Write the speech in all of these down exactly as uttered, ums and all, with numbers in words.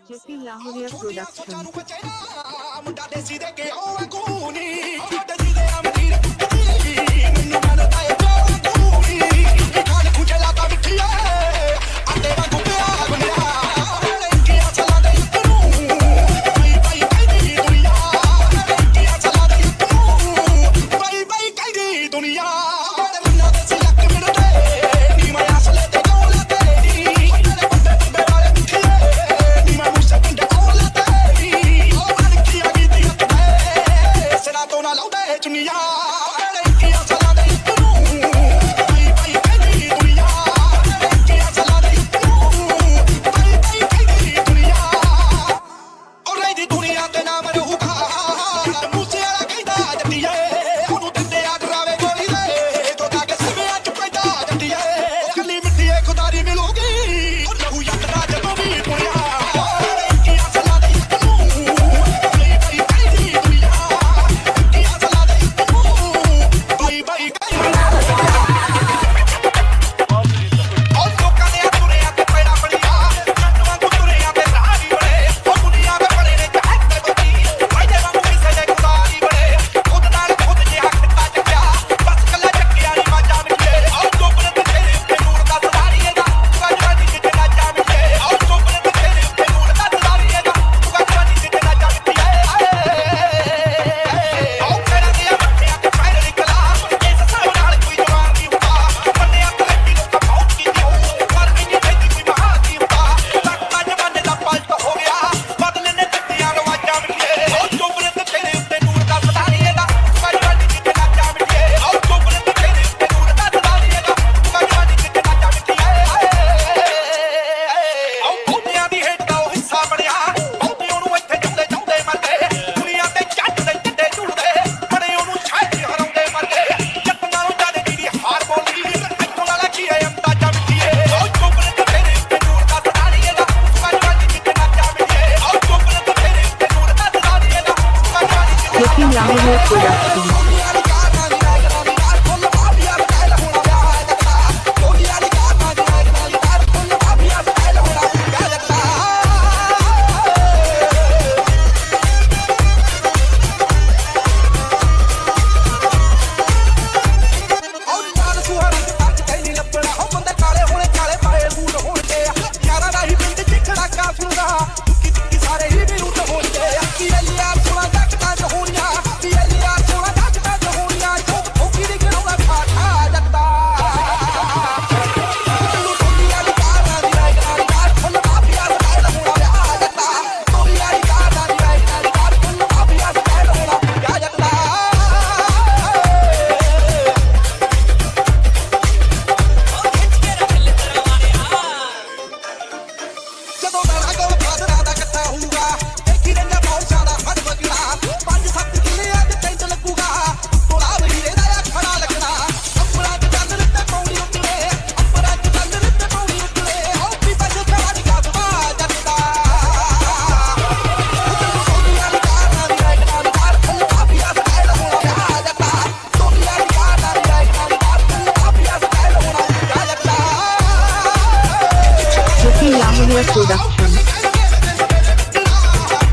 J P Lahoria Production. ਮੁੰਡਾ ਦੇਸੀ ਦੇ ਕੇ ਉਹ ਗੂਨੀ ਦੇਸੀ ਦੇ ਅਮੀਰ ਮੈਨੂੰ ਮੰਨਦਾ ਏ ਜੋ ਗੂਨੀ ਖਾਣ ਖੁਜੇ ਲਾਤਾ ਮਿੱਠੀਏ ਆਟੇ ਵਾਂਗੂ ਪਿਆ ਗੁੰਨਿਆ ਲੇਕਿਆ ਚਲਾ ਦੇ ਤੂੰ ਬਾਈ ਬਾਈ ਕਹਿੰਦੀ ਦੁਨੀਆ ਲੇਕਿਆ ਚਲਾ ਦੇ ਤੂੰ ਬਾਈ ਬਾਈ ਕਹਿੰਦੀ ਦੁਨੀਆ ਮੁੰਡਾ ਦੇਸੀ ਲੱਕ ਮਿਲਦੇ ਨੀ ਮੈਂ ਅਸਲੇ ਤੇ ਗੋਲਾ ਤੇਰੀ ਮੇਰੇ ਬੰਦੇ ਬੰਦੇ ਵਾਲੇ ਮਿੱਠੀਏ ਨੀ ਮੈਂ ਮੁੱਸੇ ਪਿੰਡ ਕੋਲ ਤੇਰੀ ਉਹ ਮਨ ਕੀ ਆ ਗਈ ਦੀ ਤੇ ਸਿਰਾ ਤੋਂ ਨਾ ਲਾਉਂਦੇ ਚੁੰਨੀਆਂ ਲੇਕਿਆ ਚਲਾ ਦੇ ਤੂੰ ਬਾਈ ਬਾਈ ਕਹਿੰਦੀ ਦੁਨੀਆ ਲੇਕਿਆ ਚਲਾ ਦੇ ਤੂੰ ਬਾਈ ਬਾਈ ਕਹਿੰਦੀ ਦੁਨੀਆ ਉਹ ਰਹਿਦੀ ਦੁਨੀਆ ਤੇ ਨਾਮ ਰਹੂਗਾ ਮੂਸੇ ਵਾਲਾ ਕਹਿੰਦਾ ਜੱਟੀਏ ਉਹਨੂੰ ਦਿੰਦੇ ਆ ਡਰਾਵੇ ਗੋਲੀ ਦੇ ਤੋਤਾ ਕੇ ਸਿਵਿਆਂ ਚ ਪੈਦਾ ਜੱਟੀਏ ਕੱਲੀ ਮਿੱਟੀਏ ਖੁਦਾਰੀ ਮਿਲੂਗੀ ਉਹ ਲਹੂ ਯੱਤਰਾ ਜਦੋਂ ਵੀ ਪੁਣਿਆ ਲੇਕਿਆ ਚਲਾ ਦੇ ਤੂੰ ਬਾਈ ਬਾਈ ਕਹਿੰਦੀ ਦੁਨੀਆ ਲੇਕਿਆ ਚਲਾ ਦੇ ਤੂੰ ਬਾਈ ਬਾਈ ਕਹਿੰਦੀ ਉਹ ਲੋਕਾਂ ਦੇ ਤੁਰਿਆ ਤੇ ਪੈੜਾ ਪੜੀਆ ਜੱਟ ਵਾਂਗੂ ਤੁਰਿਆ ਤੇ ਰਾਹੀ ਬੜੇ ਉਹ ਦੁਨੀਆ ਦੇ ਬੜੇ ਨੇ ਚਾਹਤ ਤੇ ਬੱਤੀ ਫਾਇਦੇ ਵਾਂਗੂ ਕਿਸੇ ਦੇ ਖੁਦਾਰੀ ਬੜੇ ਖੁਦ ਨਾਲ ਖੁਦ ਜਿਹਾ ਖਿੱਤਾ ਚੱਕਿਆ ਬਸ ਕੱਲਾ ਚੱਕਿਆ ਨਹੀਂ ਵਾਜਾ ਮਿੱਟੇ ਉਹ ਚੋਪੜੇ ਤੇ ਤੇਰੇ ਉੱਤੇ ਨੂਰ ਦਾ ਸਦਾਰੀਏ ਦਾ ਗਾਜਵਾਨੀ ਜਿੱਤੇ ਨਾ ਜਾ ਮਿੱਟੇ ਉਹ ਚੋਪੜੇ ਤੇ ਤੇਰੇ ਉੱਤੇ ਨੂਰ ਦਾ ਸਦਾਰੀਏ ਦਾ ਗਾਜਵਾਨੀ ਜਿੱਤੇ ਨਾ ਜਾ ਮਿੱਟੇ ਉਹ ਕਿਹੜਾ ਗਿਆ ਮੱਠਿਆ ਤੇ ਪੈਰ ਨਿਕਲਾ ਇਸ ਹਿਸਾਬ ਨਾਲ ਕੋਈ ਜਵਾਨ ਨਹੀਂ ਹੁੰਦਾ ਬੰਨਿਆ ਤਲੱਕੀ ਲੋਕਾਂ ਬਹੁਤ ਕੀਤੀ ਹੋ ਪਰ ਇੰਨੀ ਛੇਤੀ ਕੋਈ ਮਹਾਨ ਨਹੀਂ ਹੁੰਦਾ ਲੱਕਾਂ ਜਮਾਨੇ ਦਾ ਪਲਟ ਹੋ ਗਿਆ ਬਦਲੇ ਨੇ ਦਿੱਤੀਆਂ ਰਵਾਜਾਂ ਮਿੱਟੇ ਉਹ ਚੋਪੜੇ ਤੇ ਤੇਰੇ ਉੱਤੇ ਨੂਰ ਦਾ ਸਦਾਰੀਏ ਦਾ ਗਾਜਵਾਨੀ ਜਿੱਤੇ ਨਾ ਜਾ ਮਿੱਟੇ ਉਹ ਚੋਪੜੇ ਤੇ ਤੇਰੇ ਉੱਤੇ ਨੂਰ ਦਾ ਸਦਾਰੀਏ ਦਾ ਗਾਜਵਾਨੀ ਜਿੱਤੇ ਨਾ ਜਾ ਮਿੱਟੇ ਉਹ ਬੋਲਿਆਂ ਦੀ ਹੇਠ ਦਾ ਉਹ ਹਿੱਸਾ ਬਣਿਆ ਬਹੁਤੇ ਉਹਨੂੰ ਇੱਥੇ ਜੁੰਦੇ ਜਾਉਂਦੇ ਮਰਦੇ ਦੁਨੀਆ ਤੇ ਜੱਟ ਦੇ ਜਿੱਡੇ ਝੁਲਦੇ ਬੜੇ ਉਹਨੂੰ ਛਾਤੀ ਹਰਾਉਂਦੇ ਮਰਦੇ ਜੱਟ ਨਾਲੋਂ ਜ਼ਿਆਦਾ ਦੀ ਹਾਰ ਬੋਲੀ ਇੱਥੋਂ ਨਾਲ ਕੀ ਹੈ ਅੰਦਾਜ਼ਾ ਮਿੱਟੀਏ ਉਹ ਚੋਪੜੇ ਤੇ ਤੇਰੇ ਉੱਤੇ ਨੂਰ ਦਾ ਸਦਾਰੀਏ ਦਾ ਗਾਜਵਾਨੀ ਜਿੱਤੇ ਨਾ ਜਾ ਮਿੱਟੀਏ ਉਹ ਚੋਪੜੇ ਤੇ ਤੇਰੇ ਉੱਤੇ ਨੂਰ ਦਾ ਸਦਾਰੀਏ ਦਾ ਗਾਜਵਾਨੀ ਜਿੱਤੇ J P Lahoria Production. ਜਦੋਂ ਮੇਰਾ ਕੋਲ ਫਾਦਰਾਂ ਦਾ ਇਕੱਠਾ ਹੋਊਗਾ ਦੇਖੀ ਰਹਿੰਦਾ ਬਹੁਤ ਜ਼ਿਆਦਾ ਹੱਡ ਵਗਣਾ ਪੰਜ ਸੱਤ ਕਿੱਲੇ ਅੱਜ ਟੈਂਟ ਲੱਗੂਗਾ ਤੋਲਾ ਵੀਰੇ ਦਾ ਆ ਖੜਾ ਲੱਗਣਾ ਅੰਬਰਾਂ ਚ ਚੰਦ ਤੇ ਪੌੜੀ ਉੱਤੇ ਅੰਬਰਾਂ ਚ ਚੰਦ ਤੇ ਪੌੜੀ ਉੱਤੇ ਹੋ ਵੀ ਬੱਜ ਖੜਾ ਦੀ ਗਾਦਵਾ ਜੱਟਦਾ ਦੁਨੀਆ ਦੀ ਕਾਰਾਂ ਦੀ ਰਾਈਟ ਨਾਲ ਕਾਰ ਫੁੱਲ ਕਾਫੀਆ ਸਟਾਈਲ ਹੋਣਾ ਜੱਟਾ ਦੁਨੀਆ ਦੀ ਕਾਰਾਂ ਦੀ ਰਾਈਟ ਨਾਲ ਕਾਰ ਫੁੱਲ ਕਾਫੀਆ ਸਟਾਈਲ ਹੋਣਾ ਜੱਟਾ J P Lahoria Production.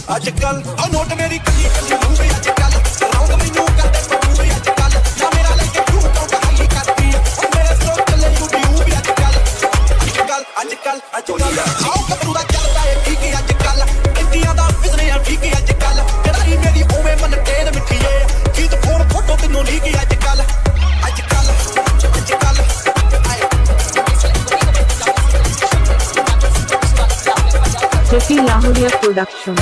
अजकल नोट मेरी कली कली लूं भी अजकल रौंग मैनू करदे तू भी अजकल ना मेरा लेके क्यों काउंट हाई करदी ओ मेरे सो चले यू डी यू भी अजकल अजकल अजकल अजकल आओ कबरू दा चलदा ए ठीक अजकल इंडिया दा फिजरे आ ठीक अजकल कड़ाई मेरी ओवे मन तेन मिठीए गीत फोन फोटो तैनू लीक अजकल अजकल अजकल Jeffy Lahoria Production.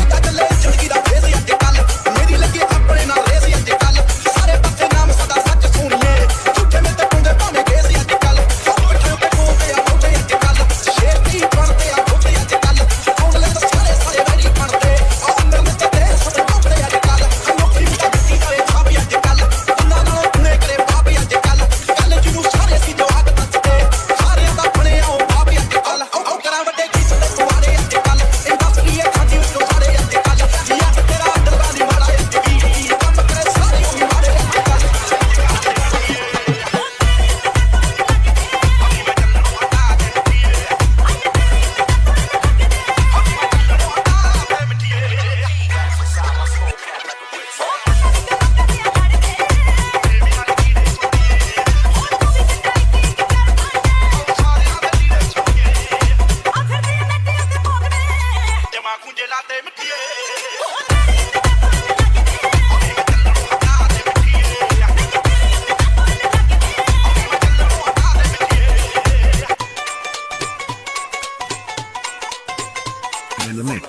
In the mix.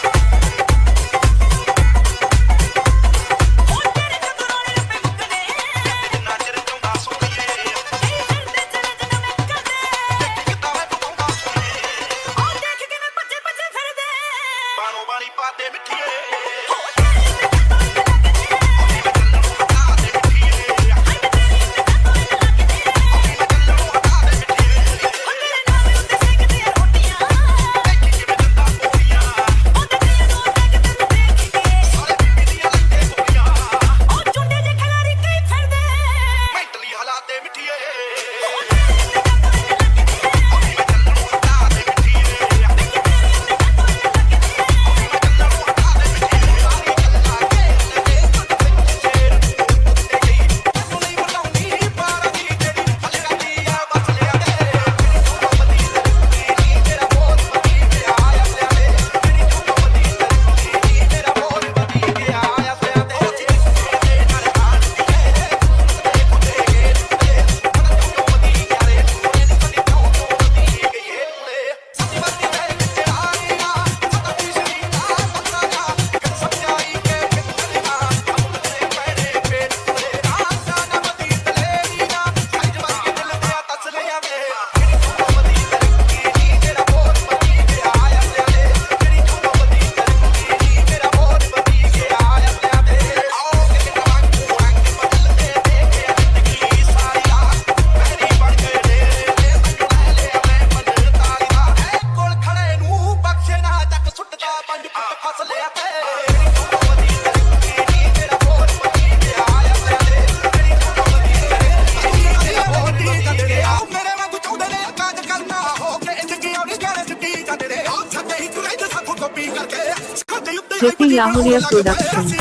Jeffy Lahoria Production.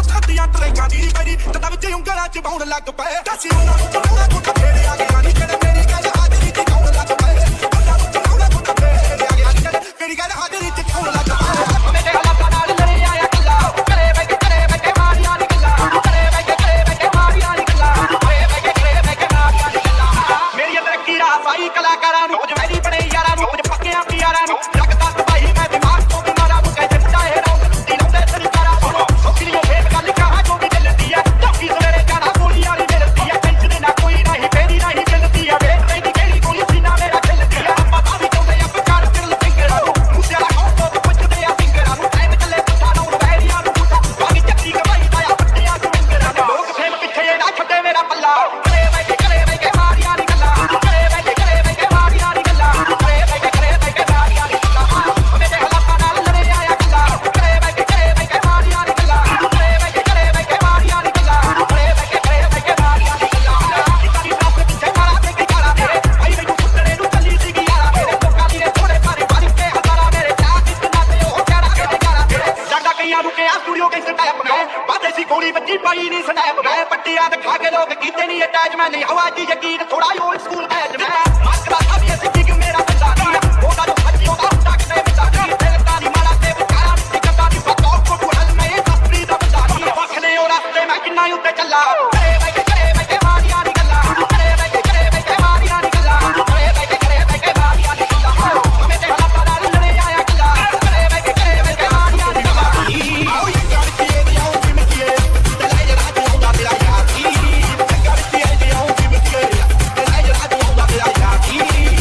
ਲੱਗ ਪਏ ਦੱਸੀ ਉਹਨਾਂ ਨੂੰ ਚਲਾਉਣਾ ਕੁੱਤਾ ਫੇੜਿਆ ਗਿਆ ਨਹੀਂ ਕਿਹੜੇ बैच में नहीं हवाजी यकीन थोड़ा ओल्ड स्कूल बैच में मास्क का भी ऐसे कि मेरा बच्चा होगा जो हजी होगा ताकते बचा दिल तानी मारा ते बेचारा निकलता नहीं पता को हल में तस्वीर दा बचा पखने और रास्ते में किन्ना उते चला करे भाई करे भाई मारियां निकला करे भाई करे भाई मारियां निकला करे भाई करे भाई मारियां निकला हमें ते हला डाल ले आया किला करे भाई करे भाई मारियां निकला आओ ये करती है दिया उठी में किए दलाई जरा तो होगा तेरा यार की करती है दिया उठी में किए दलाई जरा तो होगा तेरा यार की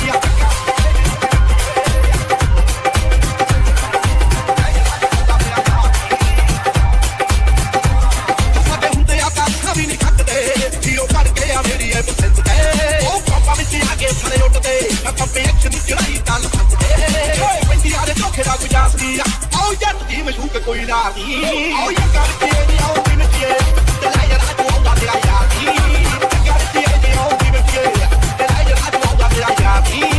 भी नहीं खटते जीरो करके आ मेरी है पसंद है ओ पापा भी आगे खड़े उठते मैं पप्पे एक्शन चढ़ाई ताल खटते पंजी आरे धोखे दा गुजास दिया आओ जट दी मशहूर कोई ना दी आओ ये करके दी आओ दिन के दलाई जरा तो होगा तेरा यार की करके दी आओ दिन के दलाई जरा तो होगा तेरा यार की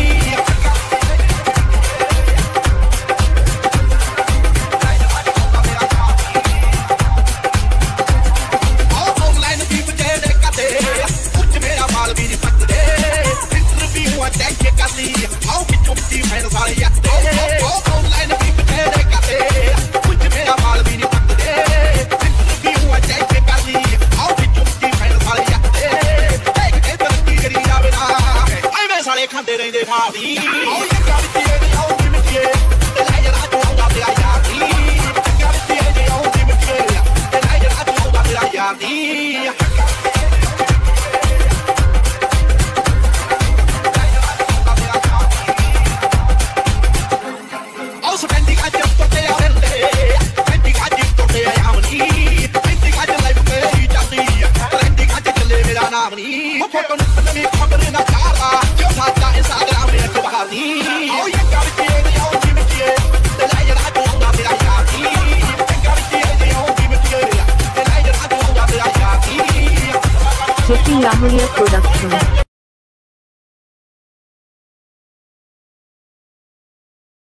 आओ कि चुपती फैन सारे याते ओ ऑनलाइन भी तेरे काते कुछ मेरा माल भी नहीं पकड़े भी हुआ चेक पे कर ली आओ कि चुपती फैन सारे याते एक के तरक्की करी जावे ना ऐਵੇਂ सारे खांदे रहंदे फाड़ी आओ ये करती है आओ कि मिठिए ते ले जरा तो होगा तेरा यार दी करती है आओ कि मिठिए ते ले जरा तो होगा तेरा यार दी Jeffy Lahuria Production.